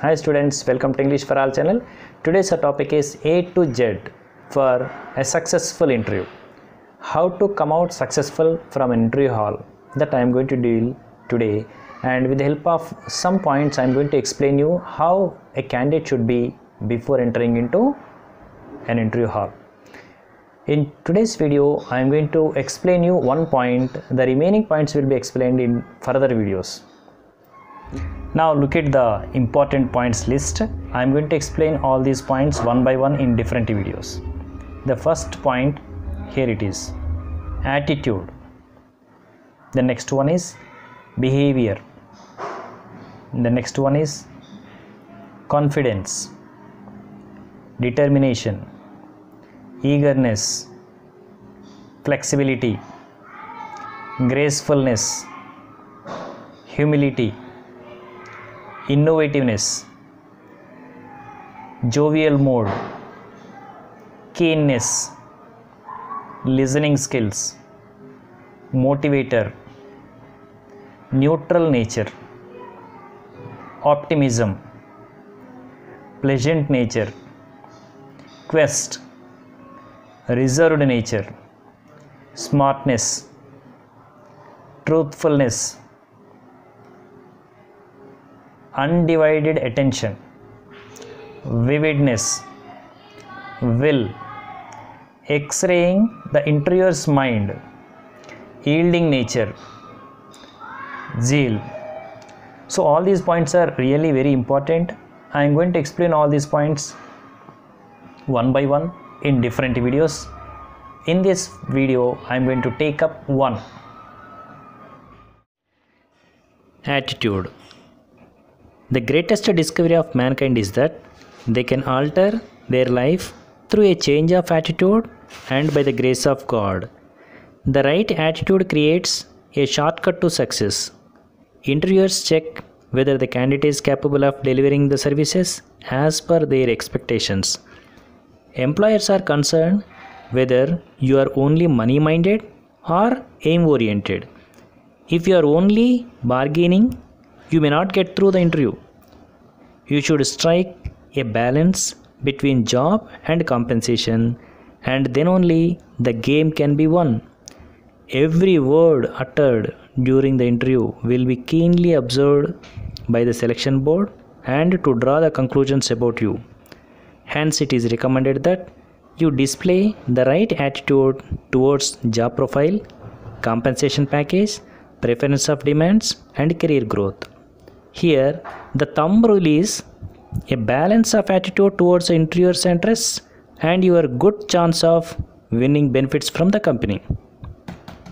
Hi students, welcome to English for All channel. Today's topic is A to Z for a successful interview. How to come out successful from an interview hall, that I am going to deal today, and with the help of some points I am going to explain you how a candidate should be before entering into an interview hall. In today's video I am going to explain you one point. The remaining points will be explained in further videos. Now look at the important points list. I am going to explain all these points one by one in different videos. The first point, here it is, attitude. The next one is behavior. The next one is confidence, determination, eagerness, flexibility, gracefulness, humility, innovativeness, jovial mode, keenness, listening skills, motivator, neutral nature, optimism, pleasant nature, quest, reserved nature, smartness, truthfulness, undivided attention, vividness, will, X-raying the interviewer's mind, yielding nature, zeal. So all these points are really very important. I am going to explain all these points one by one in different videos. In this video I am going to take up one. Attitude. The greatest discovery of mankind is that they can alter their life through a change of attitude and by the grace of God. The right attitude creates a shortcut to success. Interviewers check whether the candidate is capable of delivering the services as per their expectations. Employers are concerned whether you are only money-minded or aim-oriented. If you are only bargaining, you may not get through the interview. You should strike a balance between job and compensation, and then only the game can be won. Every word uttered during the interview will be keenly observed by the selection board and to draw the conclusions about you. Hence, it is recommended that you display the right attitude towards job profile, compensation package, preference of demands, and career growth. Here, the thumb rule is a balance of attitude towards the interviewer's interests and your good chance of winning benefits from the company.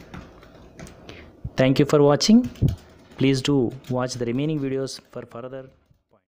Thank you for watching. Please do watch the remaining videos for further